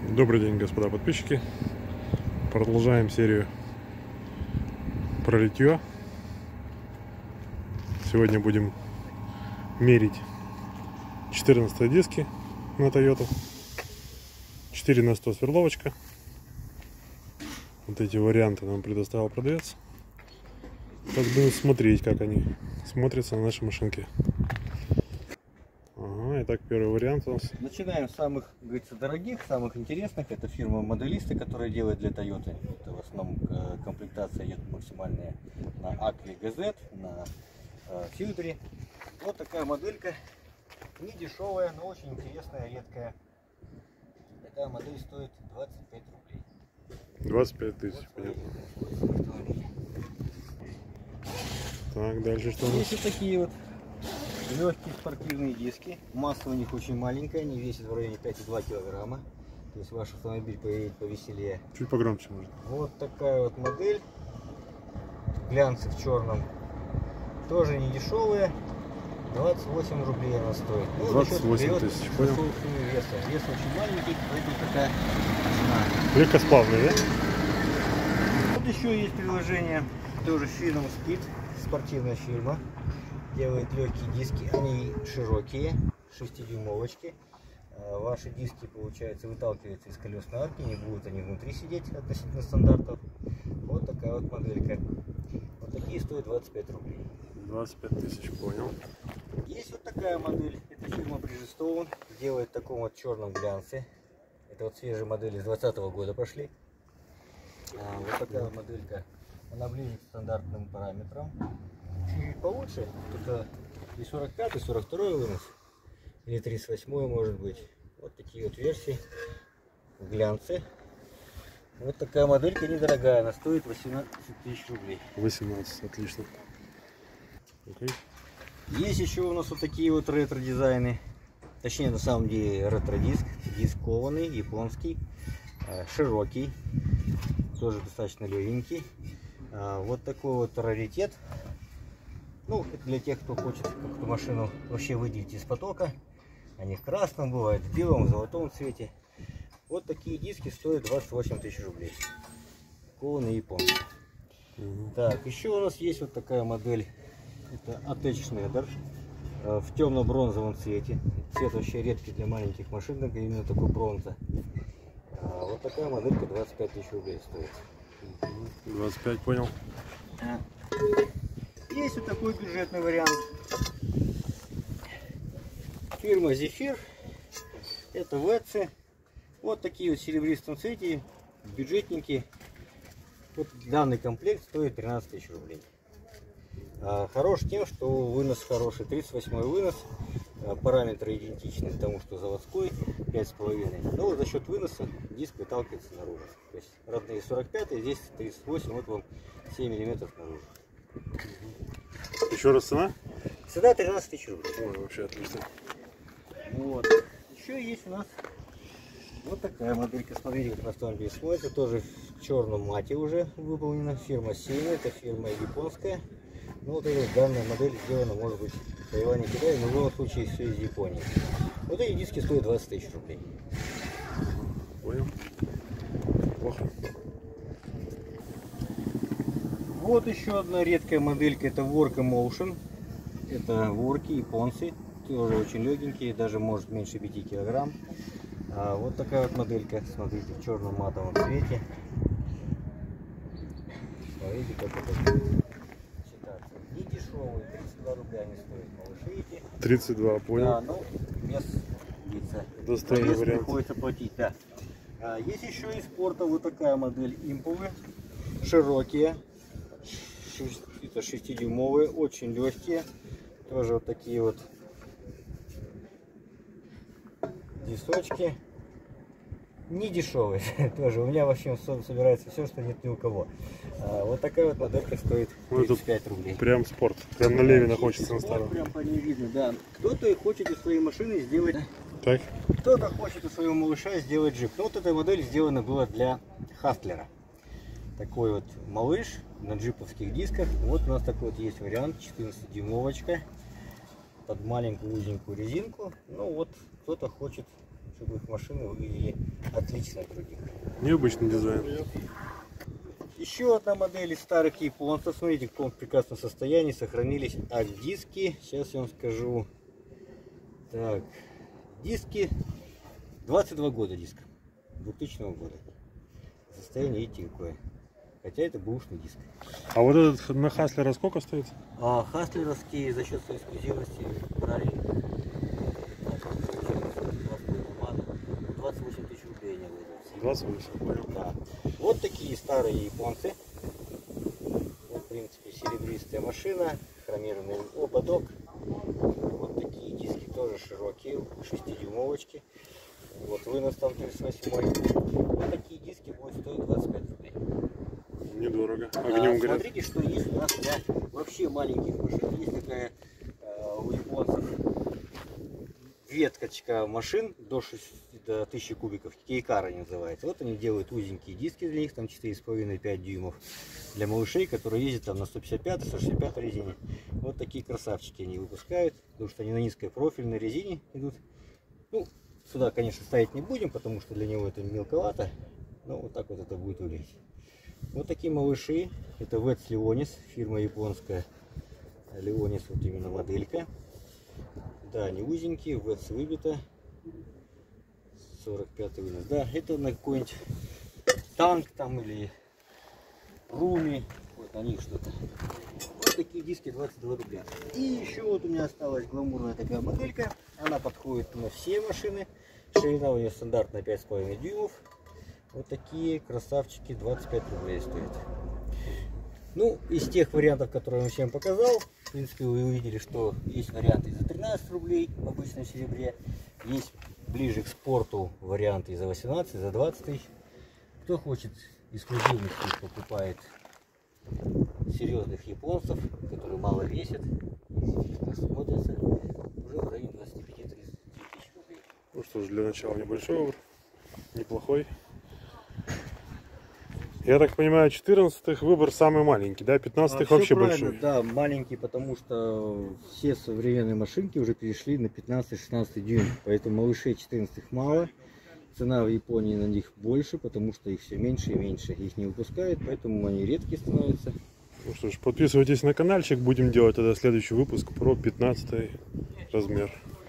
Добрый день, господа подписчики. Продолжаем серию про литье. Сегодня будем мерить 14 диски на Toyota. 4х100 сверловочка. Вот эти варианты нам предоставил продавец. Так будем смотреть, как они смотрятся на нашей машинке. Ага, итак, первый вариант у нас. Начинаем с самых, говорится, дорогих, самых интересных. Это фирма Моделисты, которая делает для Toyota. Это в основном комплектация идет максимальная на Aqua GZ, на Silver. Вот такая моделька. Не дешевая, но очень интересная, редкая. Такая модель стоит 25 рублей. 25 тысяч, понятно. Так, дальше что у нас? Есть вот такие вот легкие спортивные диски. Масса у них очень маленькая, они весят в районе 5,2 килограмма. То есть ваш автомобиль поедет повеселее. Чуть погромче можно. Вот такая вот модель. Глянцы в черном. Тоже не дешевые. 28 рублей она стоит. Ну, 28 тысяч, понял? Вес очень маленький, поэтому такая цена. Легкосплавный, да? Вот еще есть приложение, тоже фирма Speed, спортивная фирма. Делает легкие диски, они широкие, 6-дюймовочки. Ваши диски, получается, выталкиваются из колесной арки, не будут они внутри сидеть относительно стандартов. Вот такая вот моделька. Вот такие стоят 25 рублей. 25 тысяч, понял. Есть вот такая модель, это фирма Bridgestone, делает в таком вот черном глянце. Это вот свежие модели с 2020 года пошли. Вот такая вот моделька, она ближе к стандартным параметрам. Чуть получше, это и 45, и 42 вынос, или 38 может быть. Вот такие вот версии в глянце. Вот такая моделька недорогая, она стоит 18 тысяч рублей. 18, отлично. Okay. Есть еще у нас вот такие вот ретро-дизайны. Точнее, на самом деле ретро-диск. Диск кованый, японский, широкий, тоже достаточно легенький. Вот такой вот раритет. Ну, это для тех, кто хочет как-то машину вообще выделить из потока. Они в красном бывают, в белом, в золотом цвете. Вот такие диски стоят 28 тысяч рублей. Кованые японцы. Так, еще у нас есть вот такая модель. Это Attach Schneider в темно-бронзовом цвете. Цвет вообще редкий для маленьких машин, именно такой бронза. Вот такая моделька 25 тысяч рублей стоит. 25, понял. Есть вот такой бюджетный вариант. Фирма Zephyr. Это ВЭЦ. Вот такие вот в серебристом цвете. Бюджетники. Вот данный комплект стоит 13 тысяч рублей. Хорош тем, что вынос хороший. 38 вынос. Параметры идентичны тому, что заводской. 5,5. Но за счет выноса диск выталкивается наружу. То есть родные 45, здесь 38. Вот вам 7 миллиметров наружу. Еще раз цена? Цена 13 тысяч рублей. Ой, вообще отлично. Вот. Еще есть у нас вот такая моделька. Смотрите, как автомобиль смотрится. Тоже в черном мате уже выполнена. Фирма Сина. Это фирма японская. Ну вот эта данная модель сделана, может быть, в Тайване, Китае, но в любом случае все из Японии. Вот эти диски стоят 20 тысяч рублей. Понял. Плохо. Вот еще одна редкая моделька, это Work Emotion. Это ворки японцы, тоже очень легенькие, даже может меньше 5 килограмм. Вот такая вот моделька, смотрите, в черном матовом цвете. Смотрите, как это считается. Не дешевые, 32 рубля они стоят, малыши эти. 32, понял. Да, ну, без лица. Достойный вариант. Приходится платить, да. Есть еще из спорта вот такая модель импулы, широкие. Это 6-дюймовые, очень легкие. Тоже вот такие вот дисочки. Не дешевые. Тоже у меня вообще собирается все, что нет ни у кого. Вот такая вот моделька стоит 35 рублей. Прям спорт. Прям на Левина хочется на старом. Прям по ней видно, да. Кто-то хочет из своей машины сделать. Так. Кто-то хочет из своего малыша сделать джип. Ну вот эта модель сделана была для Хастлера. Такой вот малыш на джиповских дисках. Вот у нас такой вот есть вариант, 14-дюймовочка под маленькую узенькую резинку. Ну вот кто-то хочет чтобы их машины выглядели отлично от других. Необычный дизайн. Еще одна модель из старых японцев. Смотрите, в каком прекрасном состоянии сохранились диски. Сейчас я вам скажу. Так, диски 22 года диск. 2000 года. Состояние, видите, какое. Хотя это бэушный диск. А вот этот на Хаслера сколько стоит? А хаслеровские за счет своей эксклюзивности брали 28 тысяч рублей они выйдут. 28, понял. Да. Вот такие старые японцы. Вот, в принципе, серебристая машина, хромированный ободок. Вот такие диски тоже широкие, 6-дюймовочки. Вот вынос там 38. Вот такие диски будут стоить 25 рублей. Недорого. Огнем горят. Смотрите, что есть у нас для вообще маленьких машин. Есть такая у японцев веткочка машин до 1000 кубиков, кейкар они называются. Вот они делают узенькие диски для них, там 4,5-5 дюймов. Для малышей, которые ездят там на 155-165 резине. Вот такие красавчики они выпускают, потому что они на низкой профильной резине идут. Ну, сюда, конечно, ставить не будем, потому что для него это мелковато. Но вот так вот это будет выглядеть. Вот такие малыши. Это Vets Leonis, фирма японская. Leonis вот именно моделька. Да, они узенькие, Vets выбито. 45-й вынос. Да, это на какой-нибудь танк там или руми. Вот на них что-то. Вот такие диски 22 рубля. И еще вот у меня осталась гламурная такая моделька. Она подходит на все машины. Ширина у нее стандартная 5,5 дюймов. Вот такие красавчики 25 рублей стоят. Ну, из тех вариантов, которые я вам всем показал, в принципе, вы увидели, что есть варианты за 13 рублей в обычном серебре. Есть ближе к спорту варианты и за 18, и за 20 тысяч. Кто хочет эксклюзивных, покупает серьезных японцев, которые мало весят, смотрятся уже в районе 25-30 тысяч рублей. Ну что ж, для начала небольшой выбор. Неплохой. Я так понимаю, 14-х выбор самый маленький, да? 15-х вообще большой. Да, маленький, потому что все современные машинки уже перешли на 15-16 дюйм. Поэтому малышей 14-х мало. Цена в Японии на них больше, потому что их все меньше и меньше. Их не выпускают, поэтому они редкие становятся. Ну что ж, подписывайтесь на каналчик. Будем делать тогда следующий выпуск про 15 размер.